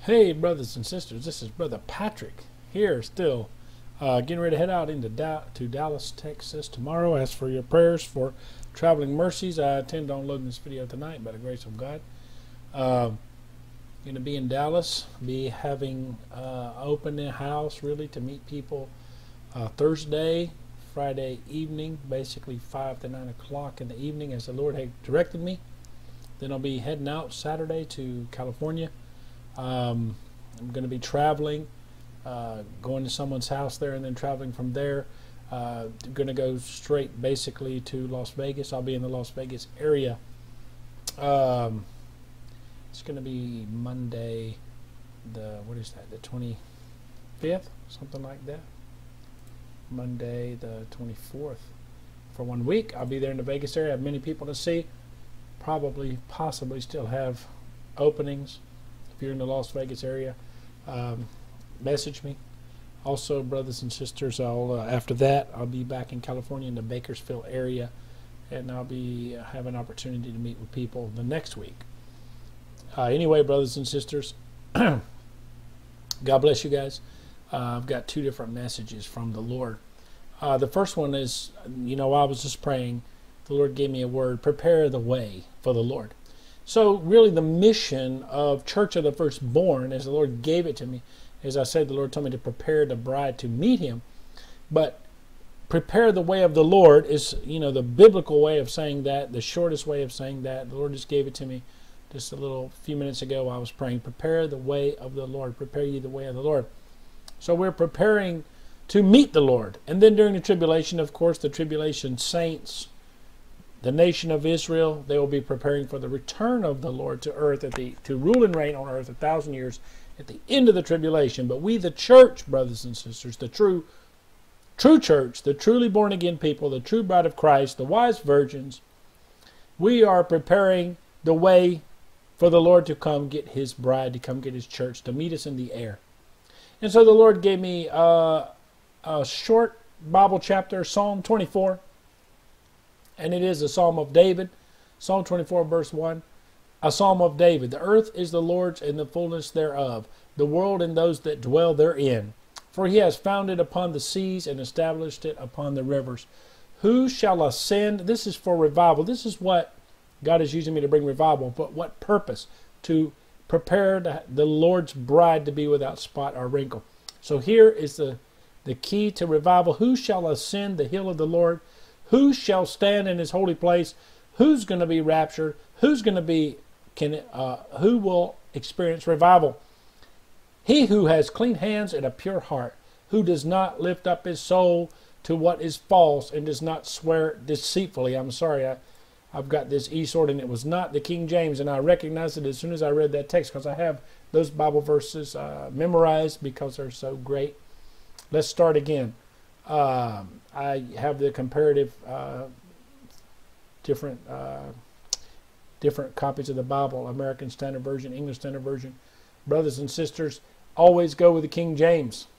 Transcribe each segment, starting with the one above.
Hey, brothers and sisters, this is Brother Patrick here still, getting ready to head out into to Dallas, Texas tomorrow. Ask for your prayers for traveling mercies. I intend on loading this video tonight by the grace of God. Going to be in Dallas, be having open house really to meet people Thursday, Friday evening, basically 5 to 9 o'clock in the evening as the Lord had directed me. Then I'll be heading out Saturday to California. I'm going to be traveling, going to someone's house there and then traveling from there. Going to go straight basically to Las Vegas. I'll be in the Las Vegas area. It's going to be Monday, the 25th, something like that. Monday the 24th. For 1 week, I'll be there in the Vegas area. I have many people to see. Possibly still have openings. If you're in the Las Vegas area, message me. Also, brothers and sisters, after that, I'll be back in California in the Bakersfield area, and I'll be have an opportunity to meet with people the next week. Anyway, brothers and sisters, God bless you guys. I've got two different messages from the Lord. The first one is, while I was just praying, the Lord gave me a word: prepare the way for the Lord. So really the mission of Church of the Firstborn, as the Lord gave it to me, as I said, the Lord told me to prepare the bride to meet him. But prepare the way of the Lord is, the biblical way of saying that, the shortest way of saying that. The Lord just gave it to me just a few minutes ago. I was praying, prepare the way of the Lord. Prepare ye the way of the Lord. So we're preparing to meet the Lord. And then during the tribulation, of course, the tribulation saints, the nation of Israel, they will be preparing for the return of the Lord to earth, to rule and reign on earth 1,000 years at the end of the tribulation. But we, the church, brothers and sisters, the true church, the truly born again people, the true bride of Christ, the wise virgins, we are preparing the way for the Lord to come get his bride, to come get his church, to meet us in the air. And so the Lord gave me a short Bible chapter, Psalm 24. And it is a Psalm of David, Psalm 24, verse 1, a Psalm of David. The earth is the Lord's and the fullness thereof, the world and those that dwell therein. For he has founded upon the seas and established it upon the rivers. Who shall ascend? This is for revival. This is what God is using me to bring revival. But what purpose? To prepare the Lord's bride to be without spot or wrinkle. So here is the key to revival. Who shall ascend the hill of the Lord? Who shall stand in his holy place? Who's going to be raptured? Who's going to be, who will experience revival? He who has clean hands and a pure heart, who does not lift up his soul to what is false and does not swear deceitfully. I'm sorry, I've got this e-sword and it was not the King James, and I recognized it as soon as I read that text because I have those Bible verses memorized because they're so great. Let's start again. I have the comparative different copies of the Bible, American Standard Version, English Standard Version. Brothers and sisters, always go with the King James.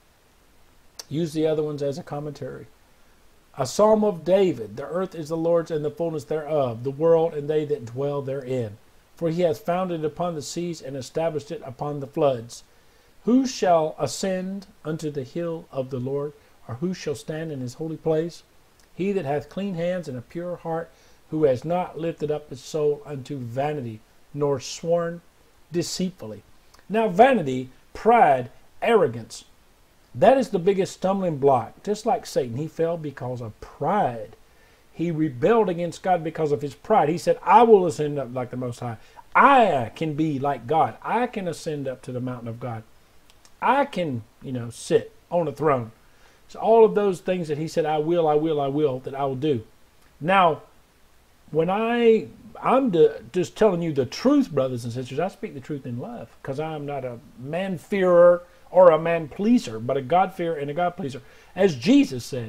Use the other ones as a commentary. A Psalm of David. The earth is the Lord's and the fullness thereof, the world and they that dwell therein. For he hath founded it upon the seas and established it upon the floods. Who shall ascend unto the hill of the Lord? Or who shall stand in his holy place? He that hath clean hands and a pure heart, who has not lifted up his soul unto vanity, nor sworn deceitfully. Now vanity, pride, arrogance, that is the biggest stumbling block. Just like Satan, he fell because of pride. He rebelled against God because of his pride. He said, I will ascend up like the Most High. I can be like God. I can ascend up to the mountain of God. I can, sit on a throne. So all of those things that he said, I will, that I will do. Now, when I'm just telling you the truth, brothers and sisters, I speak the truth in love, because I'm not a man-fearer or a man-pleaser, but a God-fearer and a God-pleaser. As Jesus said,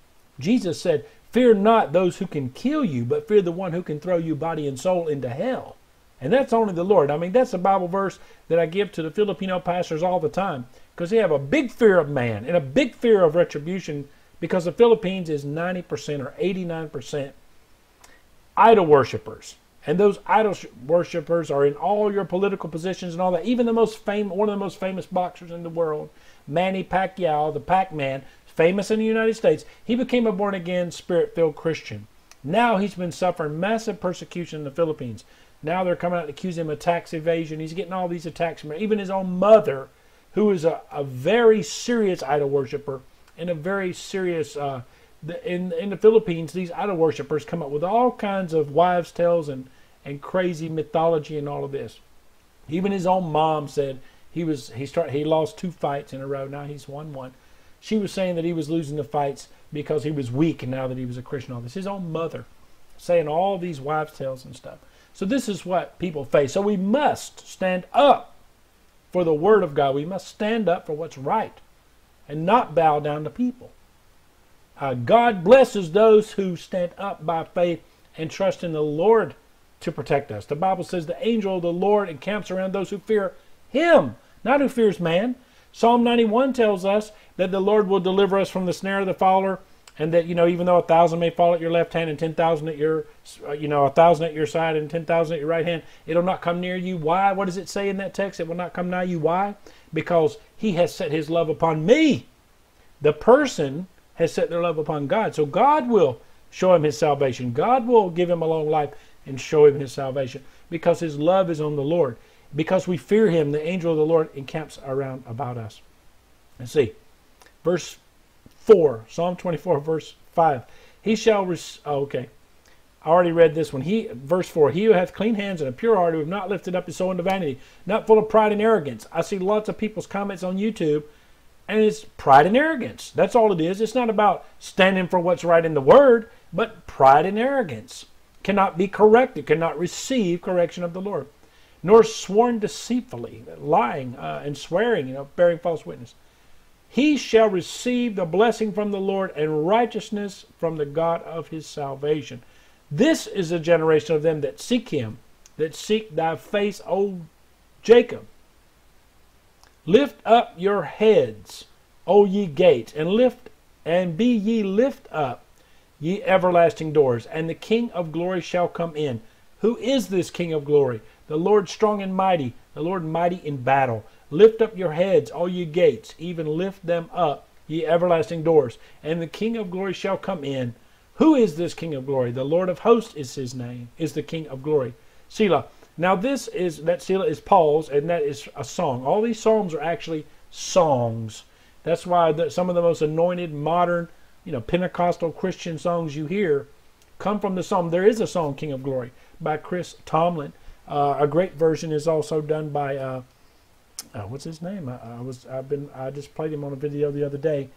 fear not those who can kill you, but fear the one who can throw you body and soul into hell. And that's only the Lord. I mean, that's a Bible verse that I give to the Filipino pastors all the time, because they have a big fear of man and a big fear of retribution, because the Philippines is 90% or 89% idol worshipers. And those idol worshippers are in all your political positions and all that. Even one of the most famous boxers in the world, Manny Pacquiao, the Pac-Man, famous in the United States, he became a born-again, spirit-filled Christian. Now he's been suffering massive persecution in the Philippines. Now they're coming out to accuse him of tax evasion. He's getting all these attacks from even his own mother, who is a very serious idol worshiper and a very serious... in the Philippines, these idol worshippers come up with all kinds of wives' tales and crazy mythology and all of this. Even his own mom said he lost 2 fights in a row. Now he's won 1. She was saying that he was losing the fights because he was weak and now that he was a Christian. All this, his own mother saying all these wives' tales and stuff. So this is what people face. So we must stand up for the Word of God. We must stand up for what's right and not bow down to people. God blesses those who stand up by faith and trust in the Lord to protect us. The Bible says the angel of the Lord encamps around those who fear Him, not who fears man. Psalm 91 tells us that the Lord will deliver us from the snare of the fowler, and that, even though 1,000 may fall at your left hand and 10,000 at your, 1,000 at your side and 10,000 at your right hand, it'll not come near you. Why? What does it say in that text? It will not come nigh you. Why? Because He has set His love upon me. The person has set their love upon God. So God will show him His salvation. God will give him a long life and show him His salvation because his love is on the Lord. Because we fear Him, the angel of the Lord encamps around about us. Let's see. Verse 4, Psalm 24, verse 5. He shall... okay. I already read this one. Verse 4, He who hath clean hands and a pure heart, who have not lifted up his soul into vanity, not full of pride and arrogance. I see lots of people's comments on YouTube, and it's pride and arrogance. That's all it is. It's not about standing for what's right in the Word, but pride and arrogance. Cannot be corrected, cannot receive correction of the Lord. Nor sworn deceitfully, lying and swearing, bearing false witness. He shall receive the blessing from the Lord and righteousness from the God of his salvation. This is the generation of them that seek Him, that seek thy face, O Jacob. Lift up your heads, O ye gates, and be ye lift up, ye everlasting doors, and the King of glory shall come in. Who is this King of glory? The Lord strong and mighty, the Lord mighty in battle. Lift up your heads, all ye gates, even lift them up, ye everlasting doors, and the King of glory shall come in. Who is this King of glory? The Lord of hosts is His name, is the King of glory. Selah. Now that Selah is Paul's, and that is a song. All these psalms are actually songs. That's why some of the most anointed, modern, Pentecostal Christian songs you hear come from the psalm. There is a song, King of Glory, by Chris Tomlin. A great version is also done by what's his name? I just played him on a video the other day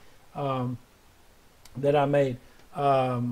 that I made. Terry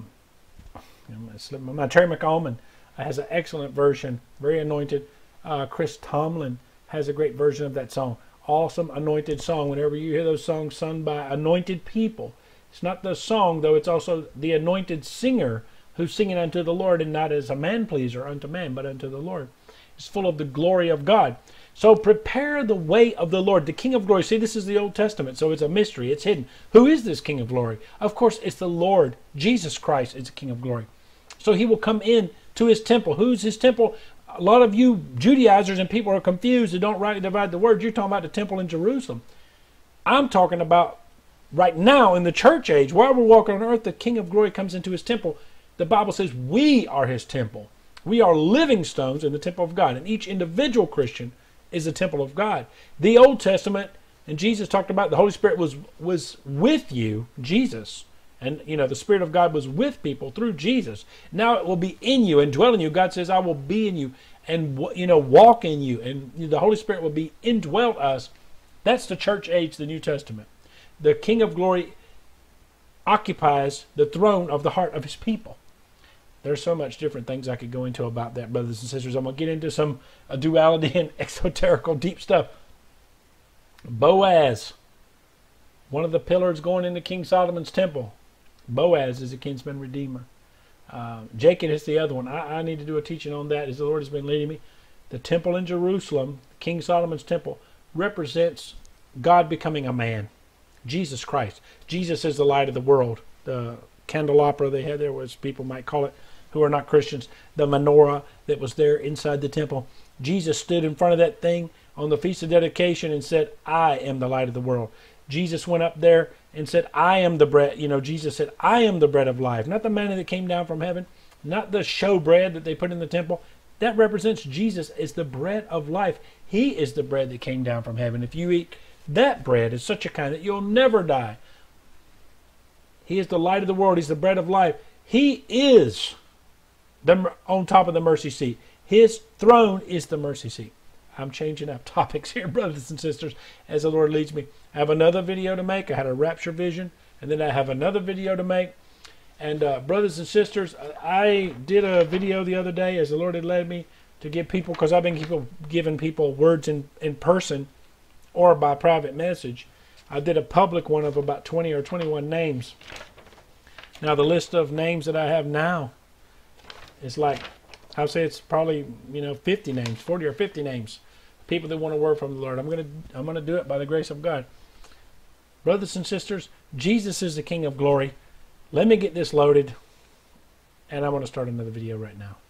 McAlmond has an excellent version, very anointed. Chris Tomlin has a great version of that song. Awesome anointed song. Whenever you hear those songs sung by anointed people, it's not the song, though, it's also the anointed singer who's singing unto the Lord, and not as a man-pleaser unto man, but unto the Lord. It's full of the glory of God. So prepare the way of the Lord, the King of glory. See, this is the Old Testament, so it's a mystery. It's hidden. Who is this King of glory? Of course, it's the Lord. Jesus Christ is the King of glory. So He will come in to His temple. Who's His temple? A lot of you Judaizers and people are confused and don't rightly divide the word. You're talking about the temple in Jerusalem. I'm talking about right now in the church age, while we're walking on earth, the King of glory comes into His temple. The Bible says we are His temple. We are living stones in the temple of God, and each individual Christian is the temple of God. The Old Testament, and Jesus talked about the Holy Spirit was with you, Jesus. And, the Spirit of God was with people through Jesus. Now it will be in you and dwell in you. God says, I will be in you and, walk in you. And the Holy Spirit will be indwelt us. That's the church age, the New Testament. The King of glory occupies the throne of the heart of His people. There's so much different things I could go into about that, brothers and sisters. I'm going to get into some duality and esoterical deep stuff. Boaz, one of the pillars going into King Solomon's temple. Boaz is a kinsman redeemer. Jacob is the other one. I need to do a teaching on that as the Lord has been leading me. The temple in Jerusalem, King Solomon's temple, represents God becoming a man. Jesus Christ. Jesus is the light of the world. The candelabra they had there, as people might call it, who are not Christians, the menorah that was there inside the temple. Jesus stood in front of that thing on the Feast of Dedication and said, I am the light of the world. Jesus went up there and said, I am the bread. Jesus said, I am the bread of life. Not the manna that came down from heaven, not the show bread that they put in the temple. That represents Jesus as the bread of life. He is the bread that came down from heaven. If you eat that bread, it's such a kind that you'll never die. He is the light of the world. He's the bread of life. He is on top of the mercy seat. His throne is the mercy seat. I'm changing up topics here, brothers and sisters, as the Lord leads me. I have another video to make. I had a rapture vision, and then I have another video to make. And brothers and sisters, I did a video the other day as the Lord had led me to give people, because I've been giving people words in person or by private message. I did a public one of about 20 or 21 names. Now the list of names that I have now is like, I'll say it's probably 50 names, 40 or 50 names, people that want a word from the Lord. I'm gonna do it by the grace of God. Brothers and sisters, Jesus is the King of glory. Let me get this loaded, and I'm going to start another video right now.